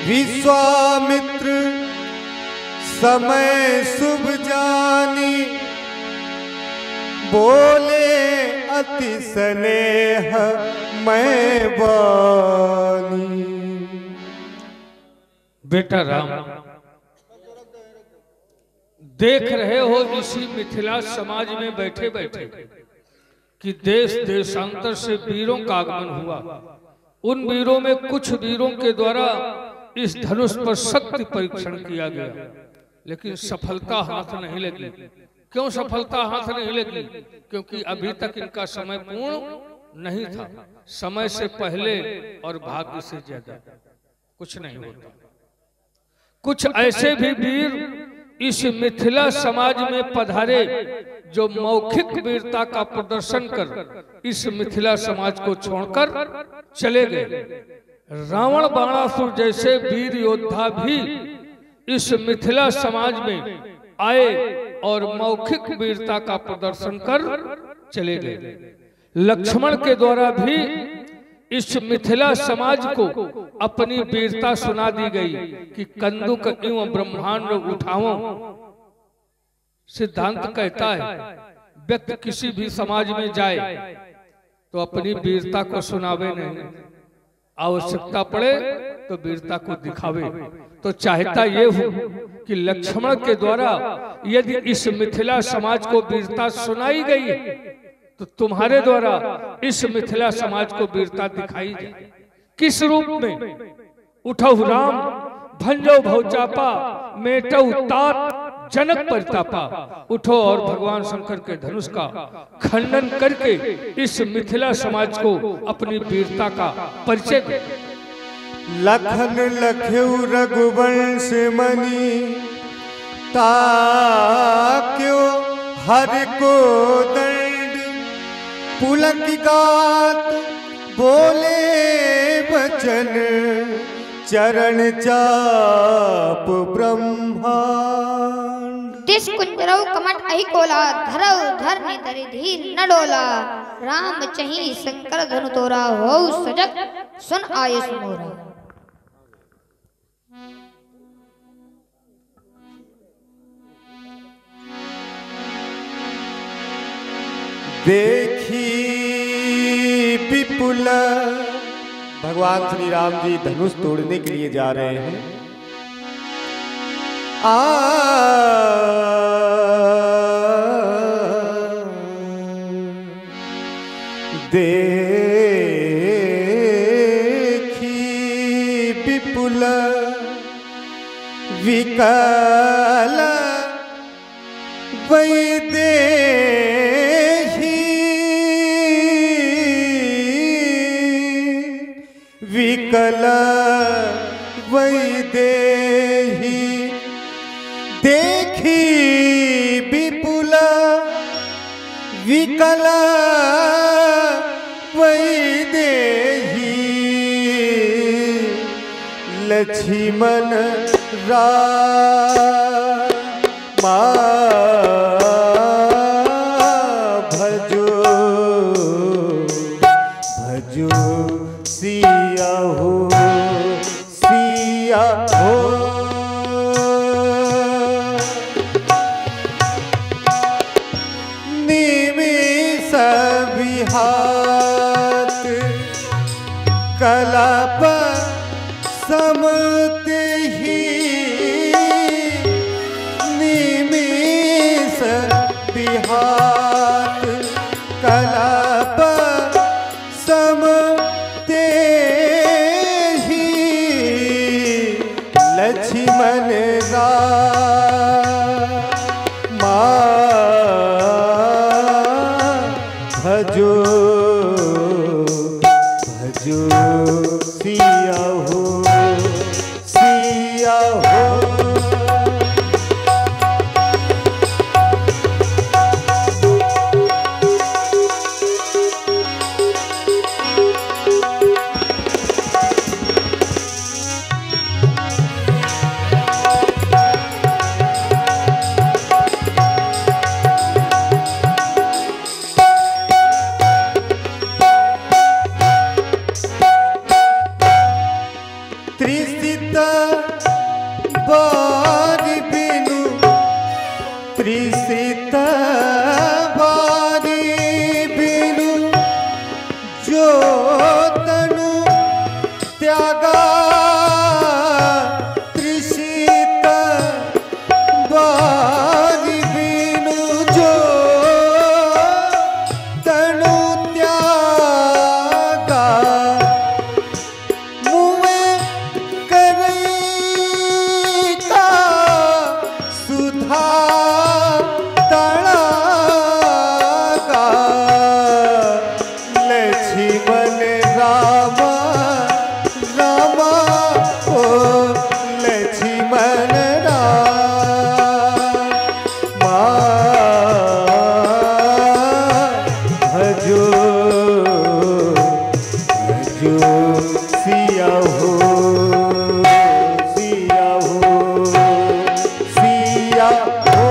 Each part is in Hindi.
विश्वामित्र समय शुभ जानी, बोले अति स्नेह मैं बानी। बेटा राम, देख रहे हो इसी मिथिला समाज में बैठे बैठे कि देश देशांतर से वीरों का आगमन हुआ। उन वीरों में कुछ वीरों के द्वारा इस धनुष पर शक्ति परीक्षण किया गया, लेकिन सफलता हाथ नहीं लगी। क्यों सफलता हाथ नहीं लगी? क्योंकि अभी तक इनका समय पूर्ण नहीं था। समय से पहले और भाग्य से ज्यादा कुछ नहीं होता। कुछ ऐसे भी वीर इस मिथिला समाज में पधारे जो मौखिक वीरता का प्रदर्शन कर इस मिथिला समाज को छोड़कर चले गए। रावण बाणासुर जैसे वीर योद्धा भी इस मिथिला समाज में आए और मौखिक वीरता का प्रदर्शन कर चले गए। लक्ष्मण के द्वारा भी इस मिथिला समाज को अपनी वीरता सुना दी गई कि कंदुक एवं ब्रह्मांड उठाओ। सिद्धांत कहता है व्यक्ति किसी भी समाज में जाए तो अपनी वीरता को सुनावे नहीं, आवश्यकता पड़े तो वीरता को दिखावे। तो चाहता ये हो कि लक्ष्मण के द्वारा यदि इस मिथिला समाज को वीरता सुनाई गई है तो तुम्हारे द्वारा इस मिथिला समाज को वीरता दिखाई जाए। किस रूप में? उठौ राम भंजो भौचापा, मेटौ तात जनक परितापा। उठो और भगवान शंकर के धनुष का खंडन करके इस मिथिला समाज को अपनी वीरता का परिचय दे। लखन लख्यु रघुवंश मणि, ताक्यो हर को दंड। पुलक गात बोले वचन, चरण चाप ब्रह्मांड। तिस कुंजरौ कमट अहि कोला, धरौ धरनि धरि धीर न डोला। राम चही शंकर धनु तोरा, होउ सजग सुन आयस मोरा। देखी विपुल, भगवान श्री राम जी धनुष तोड़ने के लिए जा रहे हैं। देखी विपुल विकल वैदे विकल वैदेही। देखी विपुल विकल वैदेही, लक्ष्मण रामा भजो भजो सिया हो सिया हो। निमिष विहात कलाप समते ही, निमिष विहात कलाप समते ही, लक्ष्मण रामा भजो भजो सिया हो सिया हो। त्यागा तृषित बारी बीनु जो तनु त्यागा मुँह करई का सुधा तड़ागा लक्ष्मण रामा रामा ओ लक्ष्मण रामा भजो भजो सिया हो सिया हो सिया हो।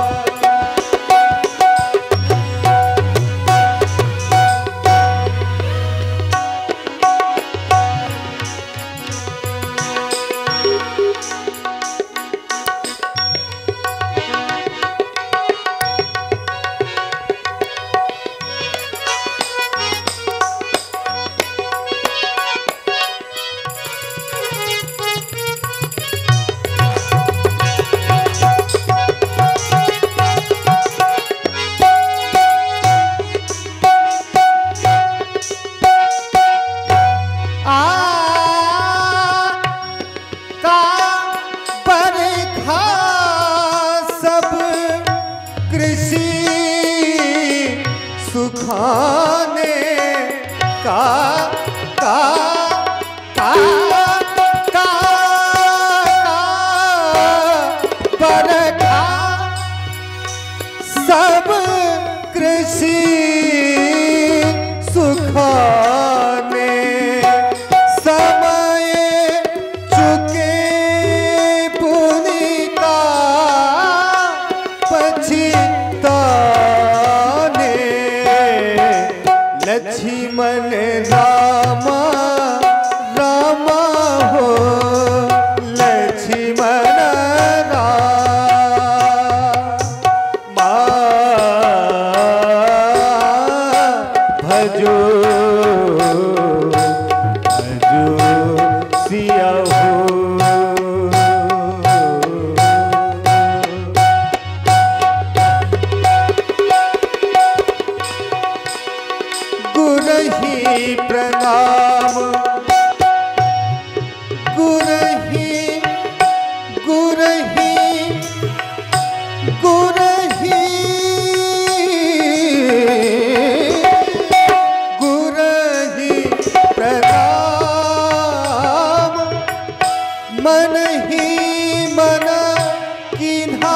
सुखाने का का का का बरखा सब कृषि सुखाने समय चुके पुनि का पछिताने लक्ष्मण रामा रामा हो लक्ष्मण रामा भजो भजो सिया हो। गुरही प्रणाम गुरही गुरही गुरही गुरही प्रणाम मन ही मन कीन्हा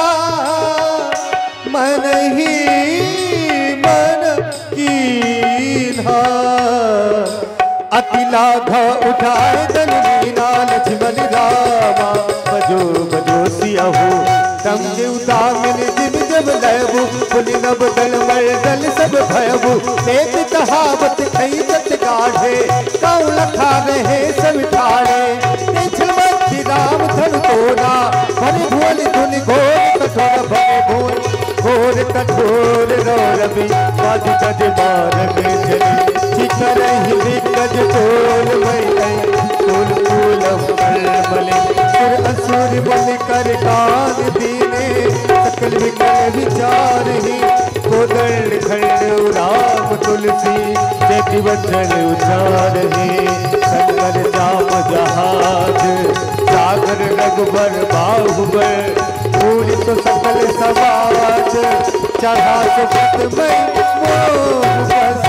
मन ही मन कीन्हा अति लाघ उठाए दल मीना लक्ष्मण रामा बजो बजो सिया हो तम के उदामन जिम जब लयबु पुनि नब दल मल दल सब भयबु एक कहावत कई जत गाढ़े काउ लखा रहे सब ठाणे छलमति राम धन तोरा भरे भुवन धुन घोर कठोर भरे भुवन घोर कठोर रो रवि बाज गज मार में जली शिखर ही दिग्गज तोल भई तोल फूलम मले सुर असुर बन कर कान दीने सकल विकल विचार ही कोदल खंड राम तुलसी जति वचन उचार ही संकर जाम जहाज सागर रघुबर बाहुबर पूरी तो सकल समाज चढ़ा सुपत में मोह बस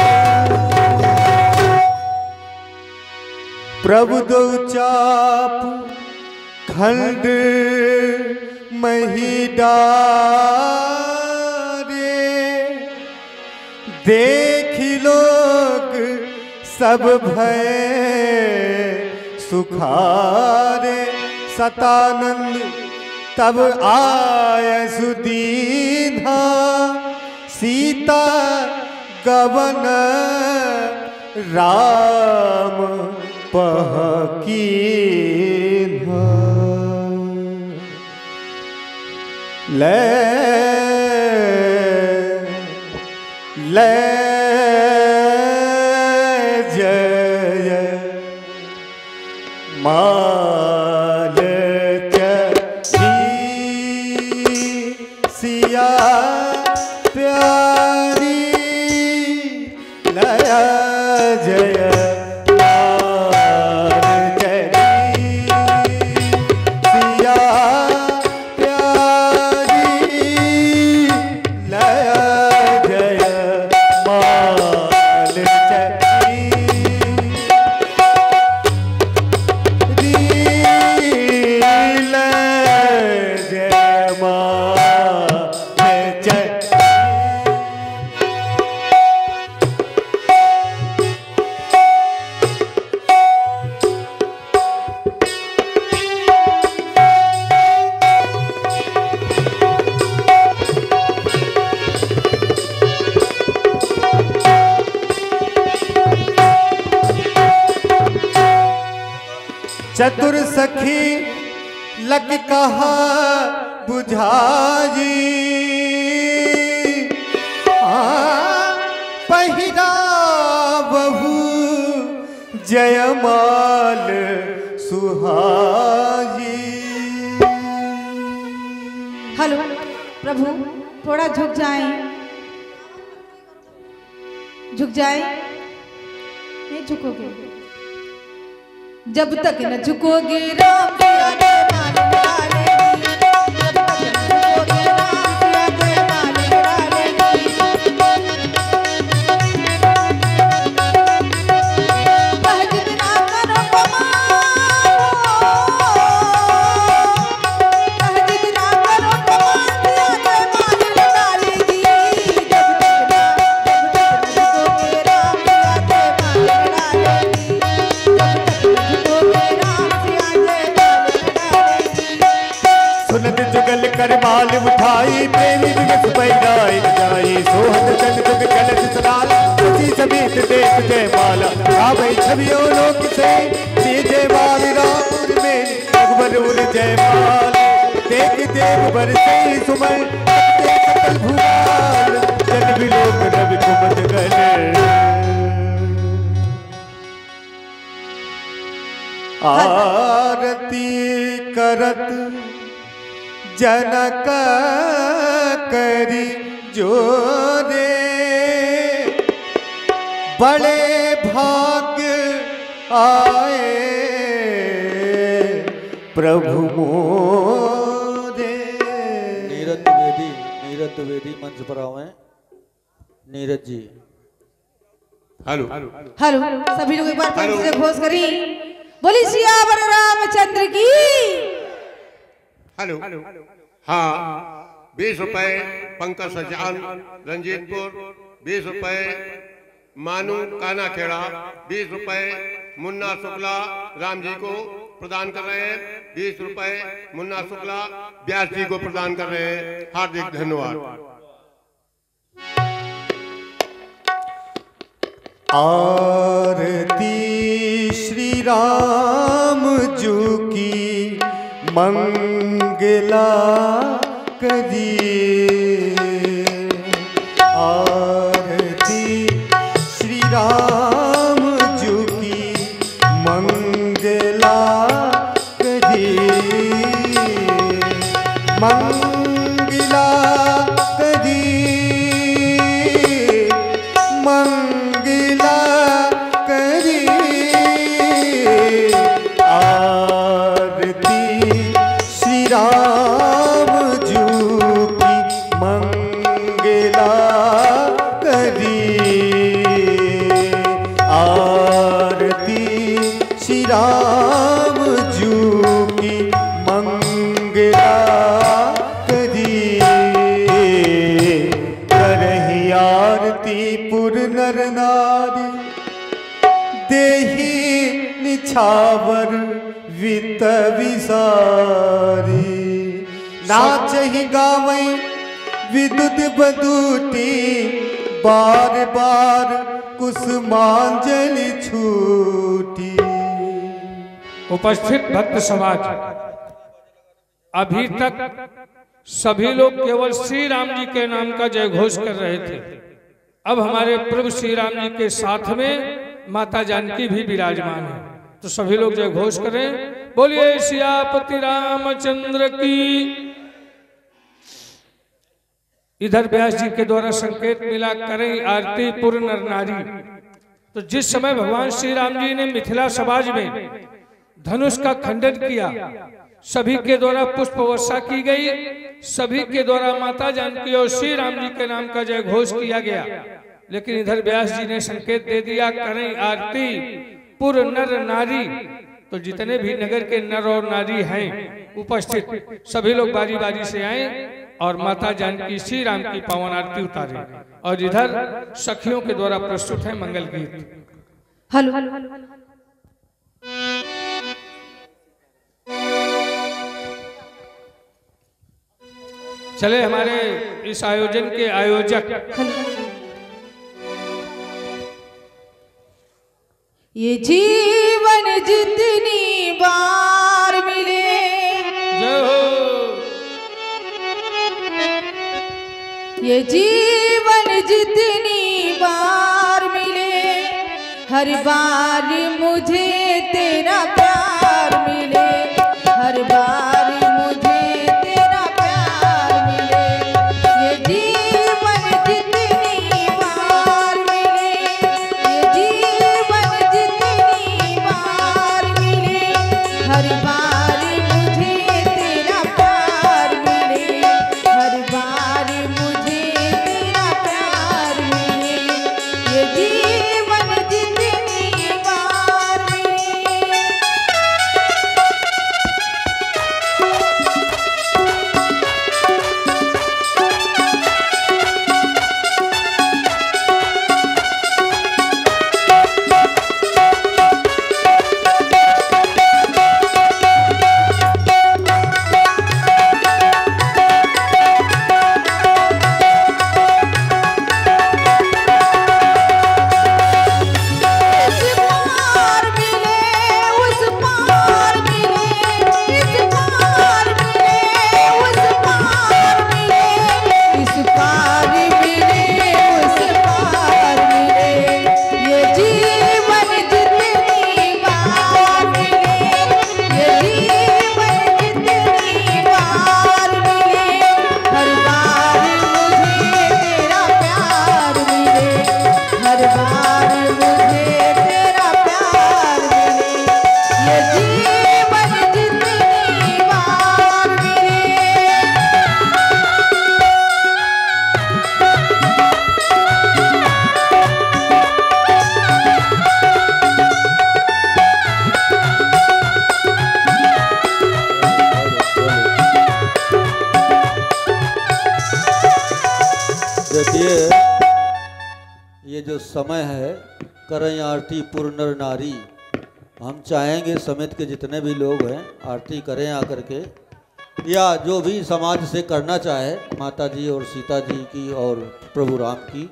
प्रभु दो चाप खंड मही डारे देखी लोग सब भय सुखारे सतानंद तब आय सुदीना सीता गवन राम पहकीन्हा ले ले जय माल सिया प्यारी लया जय चतुर सखी लग कहा बुझाई पहिरा बहु जयमाल सुहाई। हेलो प्रभु, थोड़ा झुक जाएं, झुक जाएं। नहीं झुकोगे, जब तक न झुकोगे राम सिया जय माल डालेगी, जब तक न झुकोगे राम सिया जय माल डालेगी। सहज ना करो कमाल, सहज ना करो कमाल सिया जय माल डालेगी, जब तक न झुकोगे राम सिया जय माल डालेगी। सुनत जुगल कर माल उठाई प्रेमी विगत पैराई जाई सोहत जन जुग कलश सदाल उसी समेत देख जय माला भाई छवियों लोक से जय माल रामपुर में अकबर उर जय माल देख देव बरसे सुमन सकल भूमाल जन विलोक रवि कुमत गले। आरती करत जनक करी जोरे बड़े भाग्य आए प्रभु मोरे। नीरज द्विवेदी मंच पर आवे। नीरज जी हेलो सभी लोग एक बार फिर से घोष करी, बोली सियावर रामचंद्र की। हेलो हाँ 20 रुपए पंकज सजान रंजीतपुर, 20 रुपए मानू काना खेड़ा, 20 रुपए मुन्ना शुक्ला राम जी को प्रदान कर रहे हैं, 20 रुपए मुन्ना शुक्ला व्यास जी को प्रदान कर रहे हैं। हार्दिक धन्यवाद। आरती श्री राम जू की मंगला करिए, आरती श्री राम जू की मंगला करिए, मंगला करिए, मंगला करिए। आरती श्री राम जू की मंगला करिए, आरती श्री राम जू की मंगला करिए। करही आरती पुर नर नारी देही निछावर वित विसारी, नाचहि गावै विदुत बदूटी बार बार कुसुमांजलि छूटी। उपस्थित भक्त समाज, अभी तक सभी लोग केवल श्री राम जी के नाम का जय घोष कर रहे थे। अब हमारे प्रभु श्री राम जी के साथ में माता जानकी भी विराजमान है। तो सभी लोग जय घोष करें, बोलिए सियापति रामचंद्र की। इधर व्यास जी के द्वारा संकेत मिला, करें आरती पूर्ण नर नारी। तो जिस समय भगवान श्री राम जी ने मिथिला समाज में धनुष का खंडन किया, सभी के द्वारा पुष्प वर्षा की गई, सभी के द्वारा माता जानकी और श्री राम जी के नाम का जय घोष किया गया। लेकिन इधर व्यास जी ने संकेत दे दिया, करें आरती पूर्ण नर नारी। तो जितने भी नगर के नर और नारी हैं उपस्थित, सभी लोग बारी बारी से आए और माता जानकी श्री राम की पावन आरती उतारे। और इधर सखियों के द्वारा प्रस्तुत है मंगल गीत। हेलो चले हमारे इस आयोजन के आयोजक, ये जीवन जितनी बार मिले, जय हो। ये जीवन जितनी बार मिले, हर बार मुझे तेरा प्यार मिले, हर बार मुझे तेरा प्यार मिले। ये जीवन जितनी बार मिले, ये जीवन जितनी बार मिले, हर बार मुझे तेरा प्यार मिले, हर बार मुझे तेरा प्यार मिले। ये जीवन जितनी बार मिले। देखिए, ये जो समय है, करें आरती पूर्ण नर नारी। हम चाहेंगे समेत के जितने भी लोग हैं आरती करें आकर के, या जो भी समाज से करना चाहे, माता जी और सीता जी की और प्रभु राम की।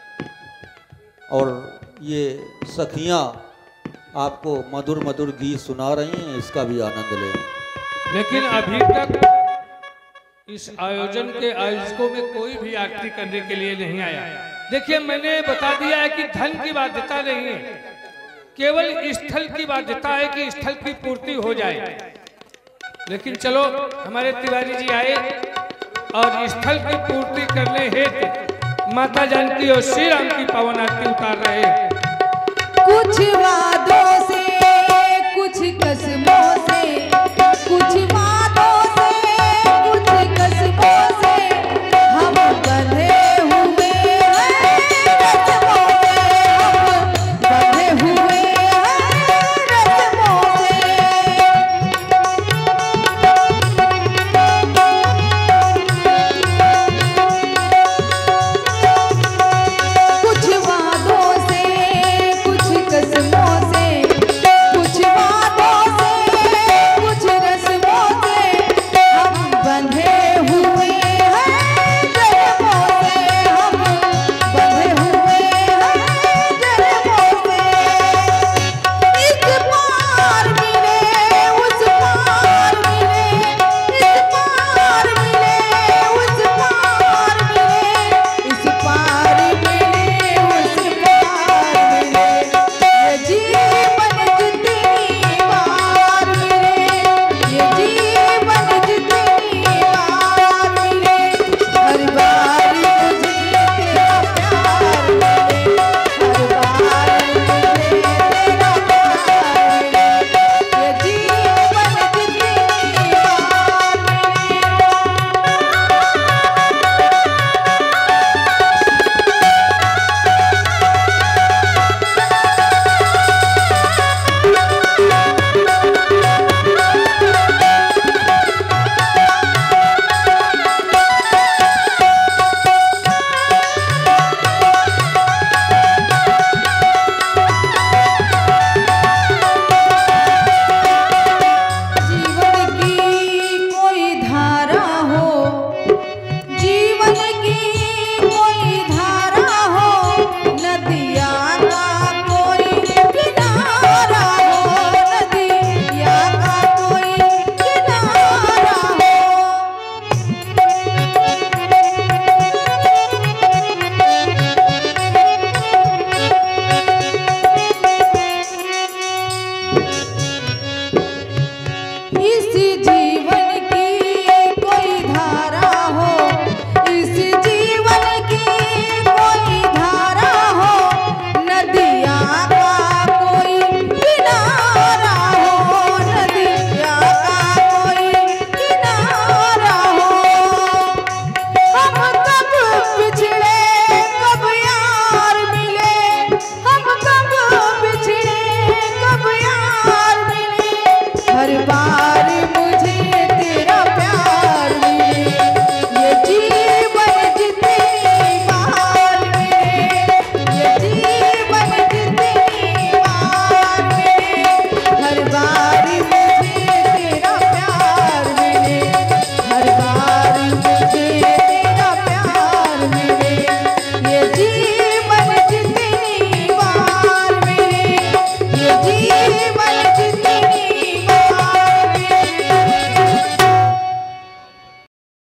और ये सखियाँ आपको मधुर मधुर गीत सुना रही हैं, इसका भी आनंद लें। लेकिन अभी तक इस आयोजन के आयोजकों में कोई भी आरती करने के लिए नहीं आया। देखिए, मैंने बता दिया है कि धन की बाध्यता नहीं है, केवल स्थल की बाध्यता है कि स्थल की पूर्ति हो जाए। लेकिन चलो, हमारे तिवारी जी आए और स्थल की पूर्ति करने हेतु माता जानकी और श्री राम की पावन आरती उतार रहे हैं। कुछ वादों से, कुछ कस्मों से, कुछ वादों से, कुछ कस्मों से हम बंधे हुए हैं रस्मों से, हम बंधे हुए हैं रस्मों से। कुछ वादों से, कुछ कस्मों से इस जीवन की कोई धारा हो, इस जीवन की कोई धारा हो, नदिया का कोई किनारा हो, नदिया का कोई किनारा हो। हम कब बिछड़े कब यार मिले, हम कब बिछड़े कब यार मिले, हर बार